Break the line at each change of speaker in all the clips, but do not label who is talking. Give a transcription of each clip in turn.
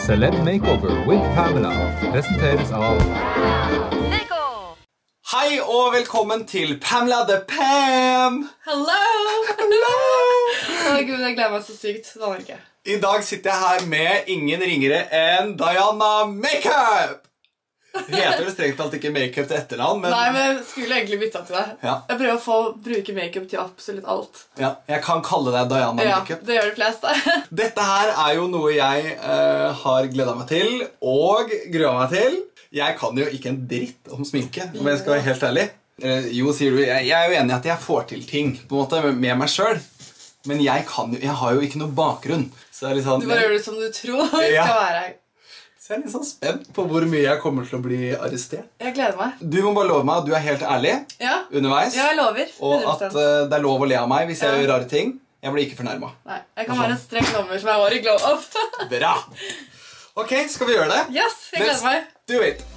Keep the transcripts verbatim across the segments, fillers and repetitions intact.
Celeb Makeover with Pamela presenteres av
Lego!
Hei og velkommen til Pamela the Pam!
Hello! Hello! Å Gud, jeg gleder meg så sykt. Det var ikke.
I dag sitter jeg her med ingen ringere enn Diana Makeup! Hun heter vel strengt alt ikke Makeup til etternavn, men...
Nei, men jeg skulle egentlig bytte til deg.
Ja.
Jeg prøver å få bruke makeup til absolutt alt.
Ja, jeg kan kalle deg Diana
Ja,
Makeup.
det gjør de fleste.
Dette her er jo noe jeg uh, har gledet meg til, og gruet meg til. Jeg kan jo ikke en dritt om sminke, om jeg skal være helt ærlig. Uh, jo, sier du, jeg, jeg er jo enig i at jeg får til ting, på en måte, med meg selv. Men jeg, kan jo, jeg har jo ikke noe bakgrunn. Så det er litt sånn,
Du bare gjør det som du tror det
Ja.
skal være.
Så jeg er litt sånn spent på hvor mye jeg kommer til å bli arrestert.
Jeg gleder meg.
Du må bare love meg at du er helt ærlig
Ja,
underveis.
ja jeg lover.
Og
hundre
at
prosent.
uh, det er lov å le av meg hvis jeg
Ja.
gjør rare ting. Jeg blir ikke fornærmet.
Nei, jeg kan være en streng dommer som jeg var i glow up.
Bra! Ok, skal vi gjøre det?
Yes, jeg gleder
Let's
meg.
do it!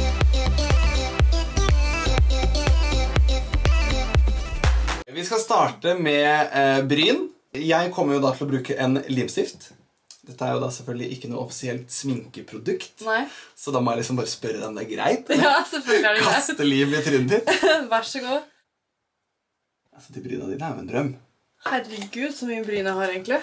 Vi skal starte med eh, bryn. Jeg kommer jo da til å bruke en limstift. Dette er jo da selvfølgelig ikke noe offisielt sminkeprodukt.
Nei.
Så da må jeg liksom bare spørre deg om det er greit.
Ja, selvfølgelig er det greit.
Kaste lim i trynet ditt.
Vær så god.
Altså, de bryna dine er jo en drøm.
Herregud, så mye bryn jeg har egentlig.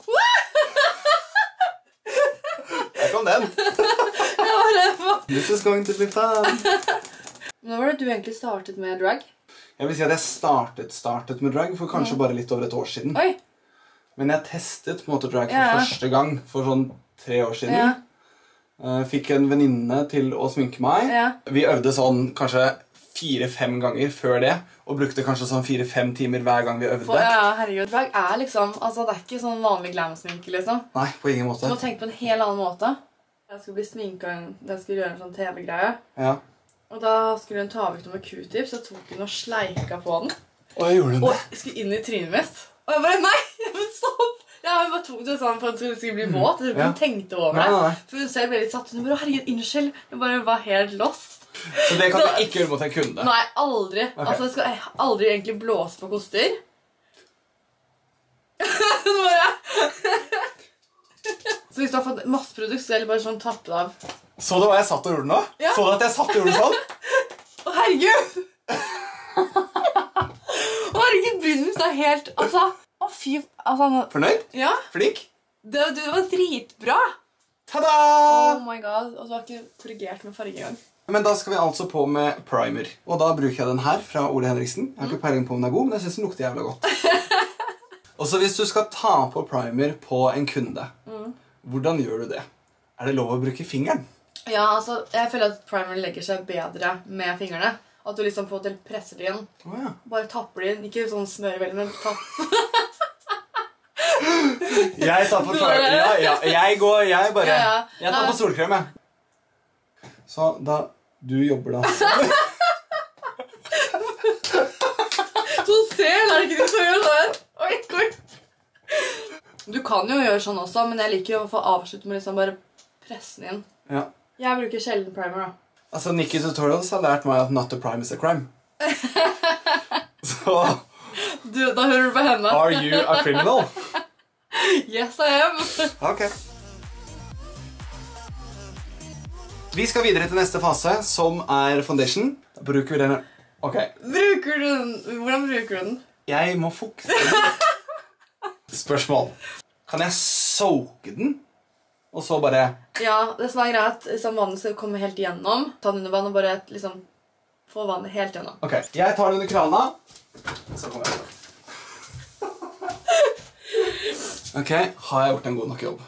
Her kom den.
Jeg var redd for.
This is going to be fun.
Nå var det du egentlig startet med drag.
Jeg vil si at jeg startet, startet med drag for kanskje bare litt over et år siden.
Oi.
Men jeg testet på en måte drag for
Ja.
første gang for sånn tre år siden.
Ja.
Uh, fikk en venninne til å sminke meg.
Ja.
Vi øvde sånn kanskje fire-fem ganger før det, og brukte kanskje sånn fire-fem timer hver gang vi øvde.
For, ja, herregud, drag er liksom, altså det er ikke sånn vanlig glam-sminke liksom.
Nei, på ingen
Du
måte.
må tenke på en helt annen måte. Jeg skulle bli sminket, jeg skulle gjøre en sånn T V-greie.
Ja.
Og da skulle hun ta vekk noe med Q-tips, så tok hun og sleika på den.
Og jeg gjorde
Og
det.
jeg skulle inn i trynet mitt. Og jeg bare, nei, men stopp! Ja, hun bare tok det sånn for at hun skulle bli våt. Jeg tror ikke
Ja.
hun tenkte over
Nei,
det.
nei, nei.
For hun selv ble litt satt. Hun bare, herregud, unnskyld. Hun bare var helt lost.
Så det kan
Så-
du ikke gjøre mot en kunde.
Nei, aldri.
Ok.
Altså, jeg skal jeg aldri egentlig blåse på koster. Så bare... Så hvis du har fått masse produkt, så er det bare sånn tappe det av.
Så du hva jeg satt og gjorde nå?
Ja.
Så du at jeg satt og gjorde sånn?
Å, herregud! Å, herregud, brynet mitt er helt... Altså, å fy... Altså, nå-
Fornøyd?
ja,
Flink?
det, det var dritbra!
Tada!
Oh my god, og du har ikke korrigert med farge engang.
Men da skal vi altså på med primer. Og da bruker jeg den her fra Ole Henriksen. Jeg har ikke peiling på om den er god, men jeg synes den lukter jævla godt. Og så hvis du skal ta på primer på en kunde, hvordan gjør du det? Er det lov å bruke fingeren?
Ja, altså, jeg føler at primer legger seg bedre med fingrene. At du liksom på en måte presser det inn.
Å ja.
Bare tapper det inn. Ikke sånn smører veldig, men tapp.
Jeg tar på primer. Ja, ja. Jeg går, jeg bare.
Ja, ja.
Jeg tar på solkrem, jeg. Så da, du jobber da.
Så ser det ikke du som gjør sånn. Oi, oi. Du kan jo gjøre sånn også, men jeg liker jo å få avslutte med liksom bare presse den inn.
Ja.
Jeg bruker sjelden primer da.
Altså, Nikki Tutorials har lært meg at not to prime is a crime. Så,
Du, da hører du på henne.
are you a criminal?
Yes, I am.
Ok. Vi skal videre til neste fase, som er foundation. Da bruker vi denne. Ok,
Bruker du den? Hvordan bruker du den?
jeg må fukte den. Spørsmål. Kan jeg soake den? Og så bare...
Ja, det som er greit, liksom vannet skal komme helt igjennom. Ta den under vann og bare liksom få vannet helt igjennom.
Ok, jeg tar den under krana. Så kommer jeg. Ok, har jeg gjort en god nok jobb?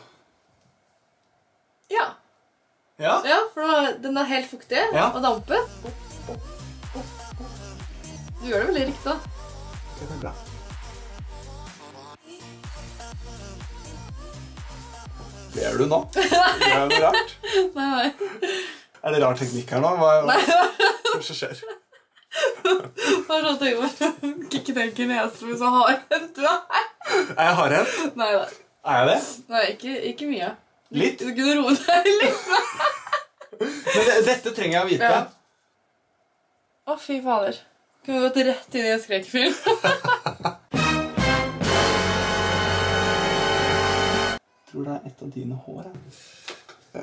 Ja.
Ja?
Ja, for nå- den er helt fuktig
Ja.
og dampet. Du gjør det veldig riktig da.
Det er bra. Ler du nå? Gjør jeg noe rart?
Nei, nei.
Er det rar teknikk her nå? Hva, hva,
Nei,
hva er det som skjer?
bare sånn tenk meg. Ikke tenk i nesen hvis du har en du er.
Er jeg hardhendt?
Nei, nei.
Er jeg det?
Nei, ikke, ikke mye.
Litt?
Du kunne roe deg litt.
Men det, dette trenger jeg å vite.
Ja. Å, fy fader. Kunne vi gått rett inn i en skrekkfilm?
Jeg tror det er et av dine hår.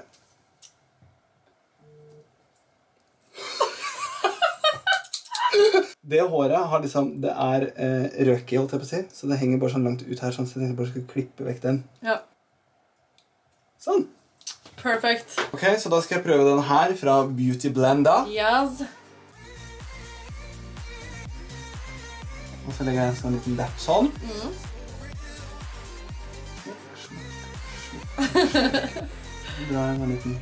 Det håret har liksom, det er eh, røk i, holdt jeg på å si. Så det henger bare sånn langt ut her, sånn, så jeg bare skal klippe vekk den.
Ja.
Sånn.
Perfect.
Ok, så da skal jeg prøve den her fra Beauty Blender.
Yes.
Og så legger jeg en sånn liten lapp sånn.
Mm.
Drar en sånn liten...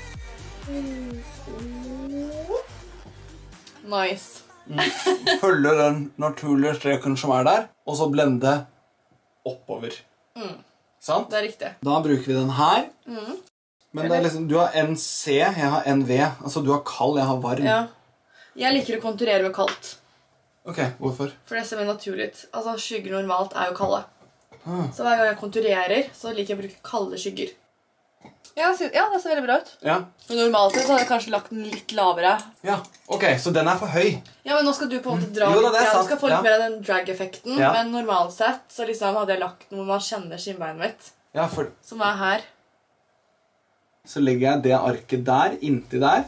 Nice.
Følge den naturlige streken som er der, og så blende oppover.
Mm.
Sant?
Det er riktig.
Da bruker vi den her.
Mm.
Men det er liksom, du har en C, jeg har en V. Altså, du har kald, jeg har varm.
Ja. Jeg liker å konturere med kaldt.
Ok, hvorfor?
For det ser mer naturlig ut. Altså, skygger normalt er jo kalde.
Ah.
Så hver gang jeg konturerer, så liker jeg å bruke kalde skygger. Ja, ja, det ser veldig bra ut.
Ja.
Men normalt så hadde jeg kanskje lagt den litt lavere.
Ja, ok, så den er for høy.
Ja, men nå skal du på en måte dra
Jo, da,
litt.
det er
Ja, du
sant.
skal få litt
Ja.
mer av den drag-effekten.
Ja.
Men normalt sett så liksom hadde jeg lagt den hvor man kjenner skinnbeinet mitt.
Ja, for
Som er her.
så legger jeg det arket der, inntil der.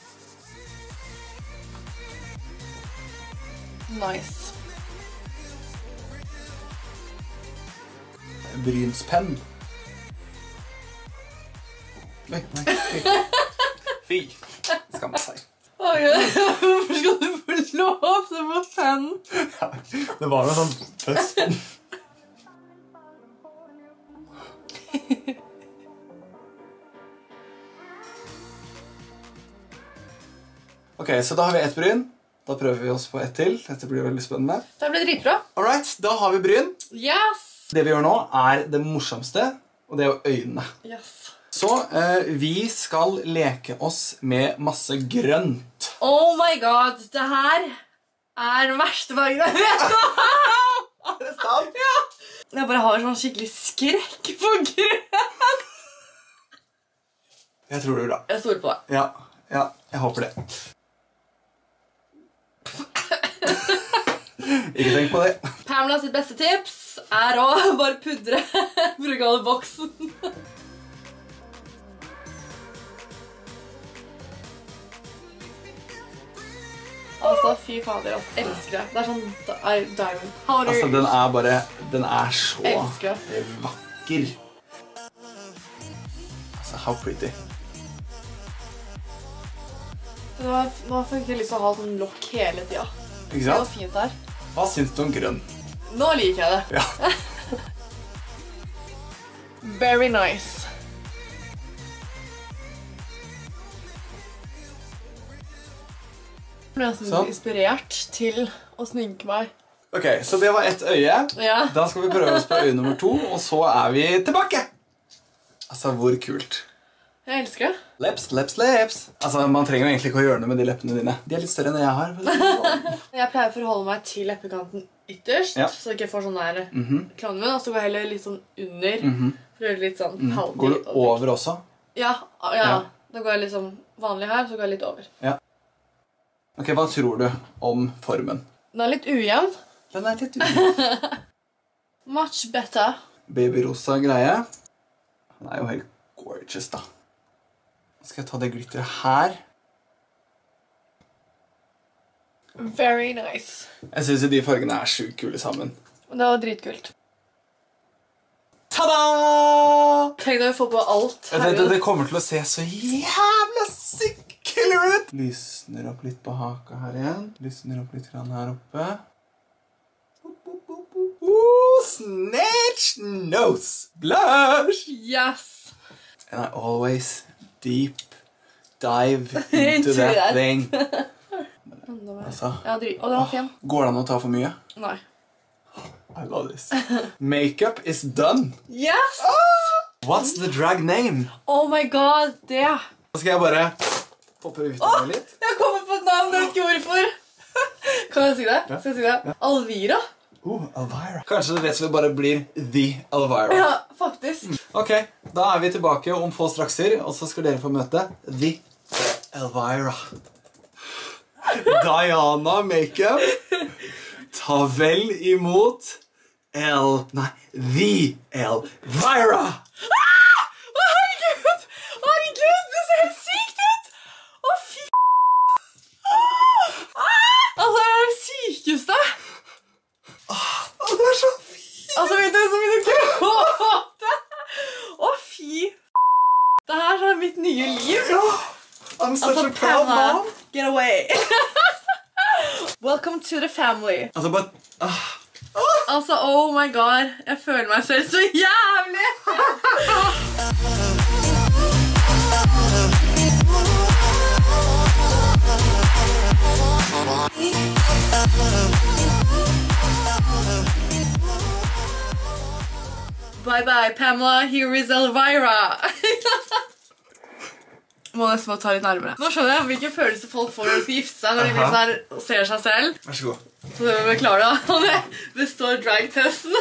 Nice.
Brynspenn. Nei, nei, fy. Fy. Skam seg.
Oi, hvorfor skal du få låse på pennen?
Ja, det var noe sånn bøspen. Ok, så da har vi ett bryn. Da prøver vi oss på ett til. Dette blir veldig spennende.
Det ble dritbra.
Alright, da har vi bryn.
Yes!
Det vi gjør nå er det morsomste, og det er jo øynene.
Yes.
Så eh, vi skal leke oss med masse grønt.
Oh my god, det her er den verste fargen jeg vet.
Er det sant?
Ja. Jeg bare har sånn skikkelig skrekk på grønn.
Jeg tror det er bra.
Jeg stoler på deg.
Ja, ja, jeg håper det. Ikke tenk på det.
Pamela sitt beste tips er å bare pudre bruke alle boksen. Altså, fy fader, jeg elsker det. Det er sånn di- diamond powder.
Altså, den er bare, den er så
Elsker det.
vakker. Altså, how pretty.
Det var, nå fikk jeg lyst til å ha sånn lokk hele tida.
Ikke
Det var
sant?
fint her.
Hva syns du om grønn?
Nå liker jeg det.
Ja.
Very nice. Jeg ble nesten
Sånn.
inspirert til å sminke meg.
Ok, så det var ett øye.
Ja.
Da skal vi prøve oss på øye nummer to, og så er vi tilbake. Altså, hvor kult.
Jeg elsker det.
Leps, leps, leps. Altså, man trenger jo egentlig ikke å gjøre noe med de leppene dine. De er litt større enn jeg har.
Jeg pleier å forholde meg til leppekanten ytterst,
Ja.
så jeg ikke får sånn der
Mhm,
klovnemunn, og så går jeg heller litt sånn under,
mhm.
for å gjøre det litt sånn
Mm.
pouty.
Går du over også?
Ja, ja,
Ja.
da går jeg liksom vanlig her, så går jeg litt over.
Ok, hva tror du om formen?
Den er litt ujevn.
Den er litt ulik.
Much better.
Babyrosa greie. Den er jo helt gorgeous, da. Nå skal jeg ta det glitteret her.
Very nice.
Jeg synes de fargene er sjukt kule sammen.
Det var dritkult.
Tada!
Tenk deg å få på alt.
Det, det, det kommer til å se så jævla sick killer ut. Lysner opp litt på haka her igjen. Lysner opp litt grann her oppe. Ooh, snatch nose blush.
Yes.
And I always deep dive into
Into
that
that.
thing.
Enda mer.
Altså,
Ja, drit. Å, den var fin.
går det an å ta for mye?
Nei.
I love this. Makeup is done.
Yes!
What's the drag name?
Oh my god, det.
Da skal jeg bare poppe ut
Åh,
det litt.
jeg kommer på et navn, jeg vet ikke hvorfor. Kan jeg si det?
Ja.
Skal jeg si det? Alvira?
Oh, Elvira. Kanskje det rett og slett bare blir The Elvira.
Ja, faktisk.
Ok, da er vi tilbake om få strakser, og så skal dere få møte The Elvira. Diana Makeup. Ta vel imot El... Nei, The Elvira.
Å, herregud! Herregud, det ser helt sykt ut! Å, fy... Ah! Altså, det er det fy. Det her er mitt nye liv.
Ja, I'm such
Altså,
a proud
Pamela,
mom.
get away. Welcome to the family.
Altså, bare... Ah.
Altså, oh my god. Jeg føler meg selv så jævlig. Bye bye, Pamela. Here is Elvira. Må nesten bare ta litt nærmere. Nå skjønner jeg hvilke følelser folk får når de skal gifte seg, når de blir sånn her og ser seg selv.
Vær så god.
Så det var klar da. Og det består drag-testen.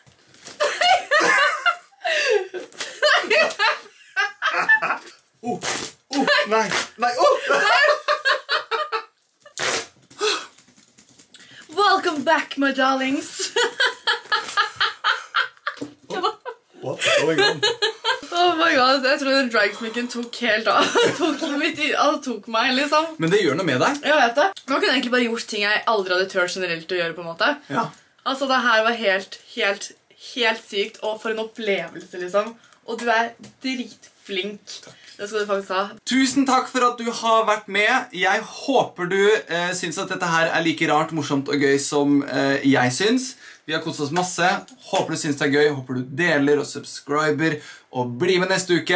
Oh, oh, nei, nei, oh!
Welcome back, my darlings.
What's going on?
Oh my god, jeg tror den drag-sminken tok helt av. Tok, mitt, altså, tok meg, liksom.
Men det gjør noe med deg.
Jeg vet det. Nå kunne jeg egentlig bare gjort ting jeg aldri hadde tørt generelt å gjøre, på en måte.
Ja.
Altså, det her var helt, helt, helt sykt, og for en opplevelse, liksom. Og du er dritflink. Det skal du faktisk ha.
Tusen takk for at du har vært med. Jeg håper du eh, synes at dette her er like rart, morsomt og gøy som eh, jeg synes. Vi har kostet oss masse. Håper du synes det er gøy. Håper du deler og subscriber. Og bli med neste uke.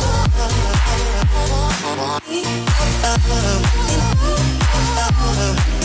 Mwah!